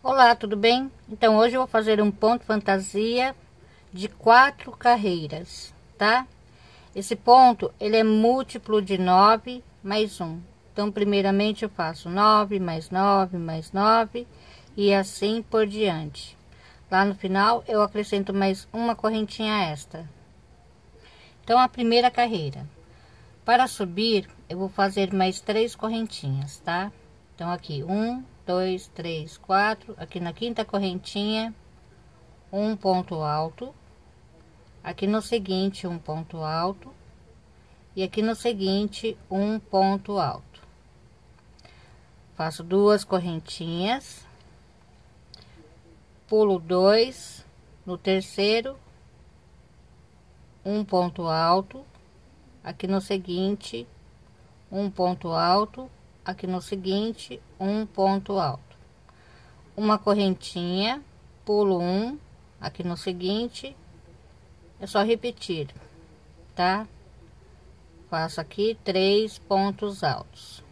Olá, tudo bem? Então hoje eu vou fazer um ponto fantasia de 4 carreiras, tá? Esse ponto ele é múltiplo de 9 mais 1. Então primeiramente eu faço 9 mais 9 mais 9 e assim por diante. Lá no final eu acrescento mais uma correntinha extra. Então a primeira carreira, para subir eu vou fazer mais 3 correntinhas, tá? Então aqui 1, 2, 3, 4, aqui na quinta correntinha um ponto alto, aqui no seguinte um ponto alto e aqui no seguinte um ponto alto. Faço duas correntinhas, pulo 2 no terceiro, um ponto alto, aqui no seguinte um ponto alto, aqui no seguinte um ponto alto, uma correntinha, pulo 1, aqui no seguinte é só repetir, tá? Faço aqui 3 pontos altos,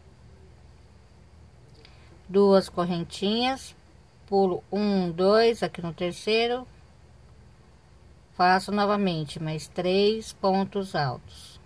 duas correntinhas, pulo 1, 2, aqui no terceiro, faço novamente mais 3 pontos altos,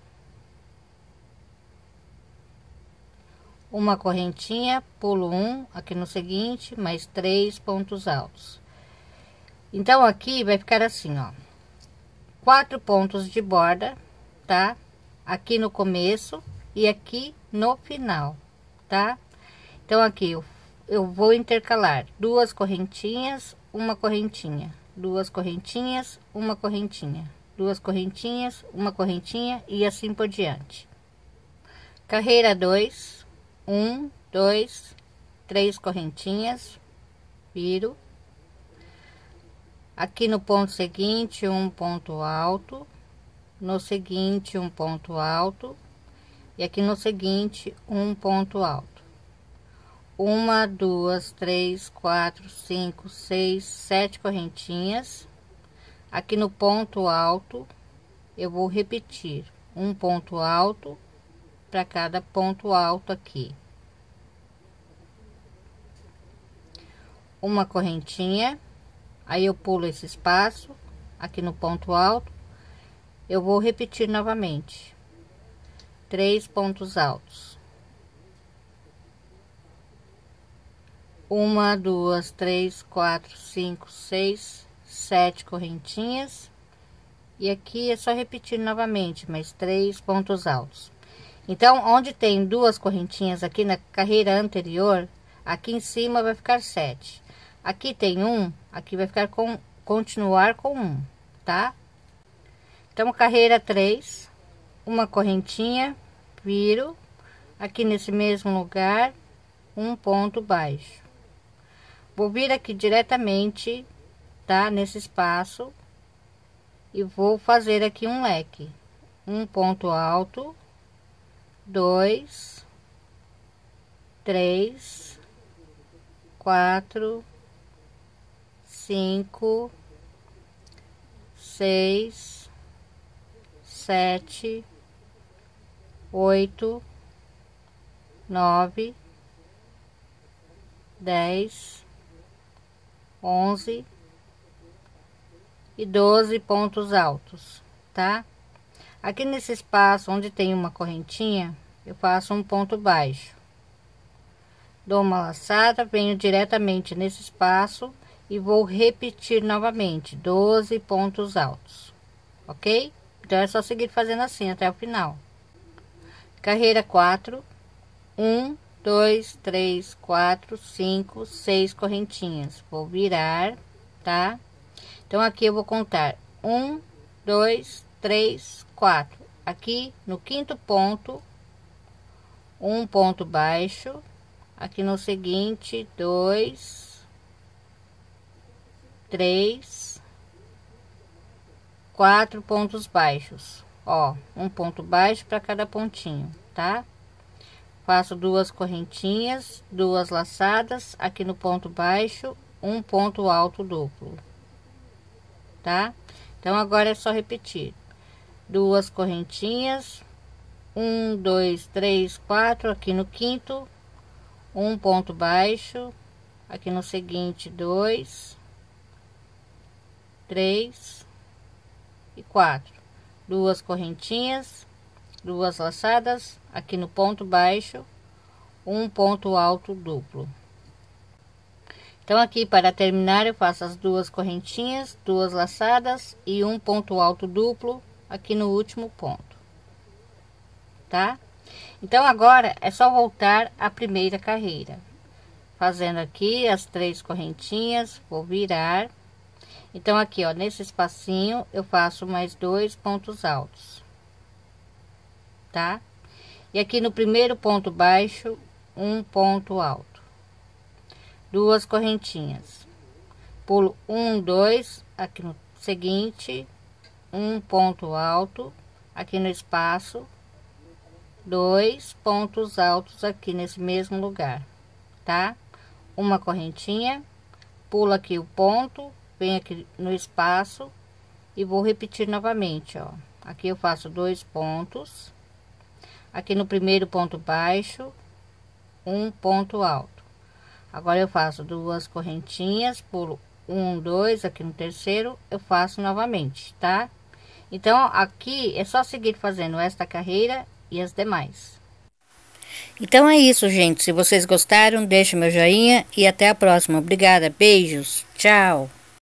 uma correntinha, pulo 1, aqui no seguinte, mais 3 pontos altos. Então aqui vai ficar assim, ó, 4 pontos de borda, tá? Aqui no começo e aqui no final, tá? Então aqui eu vou intercalar duas correntinhas, uma correntinha, duas correntinhas, uma correntinha, duas correntinhas, uma correntinha e assim por diante. Carreira 2, 1, 2, 3 correntinhas, viro. Aqui no ponto seguinte um ponto alto, no seguinte um ponto alto e aqui no seguinte um ponto alto. Uma, duas, três, quatro, cinco, seis, 7 correntinhas. Aqui no ponto alto eu vou repetir um ponto alto para cada ponto alto aqui, uma correntinha, aí eu pulo esse espaço aqui no ponto alto, eu vou repetir novamente 3 pontos altos, uma, duas, três, quatro, cinco, seis, 7 correntinhas e aqui é só repetir novamente mais 3 pontos altos. Então onde tem duas correntinhas aqui na carreira anterior, aqui em cima vai ficar 7, aqui tem um, aqui vai ficar com continuar com 1, tá? Então carreira 3, uma correntinha, viro aqui nesse mesmo lugar um ponto baixo, vou vir aqui diretamente, tá, nesse espaço e vou fazer aqui um leque, um ponto alto, 2, 3, 4, 5, 6, 7, 8, 9, 10, 11 e 12 pontos altos, tá? Aqui nesse espaço onde tem uma correntinha, eu faço um ponto baixo, dou uma laçada, venho diretamente nesse espaço e vou repetir novamente 12 pontos altos, ok? Então é só seguir fazendo assim até o final. Carreira 4, 1, 2, 3, 4, 5, 6 correntinhas, vou virar, tá? Então aqui eu vou contar 1, 2, 3, 4, aqui no quinto ponto um ponto baixo, aqui no seguinte 2, 3, 4 pontos baixos, ó, um ponto baixo para cada pontinho, tá? Faço duas correntinhas, duas laçadas, aqui no ponto baixo um ponto alto duplo, tá? Então agora é só repetir duas correntinhas, 1, 2, 3, 4, aqui no quinto um ponto baixo, aqui no seguinte 2, 3 e 4, duas correntinhas, duas laçadas, aqui no ponto baixo, um ponto alto duplo. Então aqui para terminar eu faço as duas correntinhas, duas laçadas e um ponto alto duplo aqui no último ponto, tá? Então agora é só voltar à primeira carreira, fazendo aqui as 3 correntinhas, vou virar. Então aqui, ó, nesse espacinho eu faço mais 2 pontos altos, tá? E aqui no primeiro ponto baixo, um ponto alto, duas correntinhas, pulo 1, 2, aqui no seguinte, um ponto alto, aqui no espaço, 2 pontos altos aqui nesse mesmo lugar, tá? Uma correntinha, pulo aqui o ponto, venho aqui no espaço e vou repetir novamente, ó. Aqui eu faço 2 pontos, aqui no primeiro ponto baixo, um ponto alto. Agora eu faço duas correntinhas, pulo 1, 2, aqui no terceiro eu faço novamente, tá? Então aqui é só seguir fazendo esta carreira e as demais. Então é isso, gente. Se vocês gostaram, deixe meu joinha e até a próxima. Obrigada, beijos, tchau.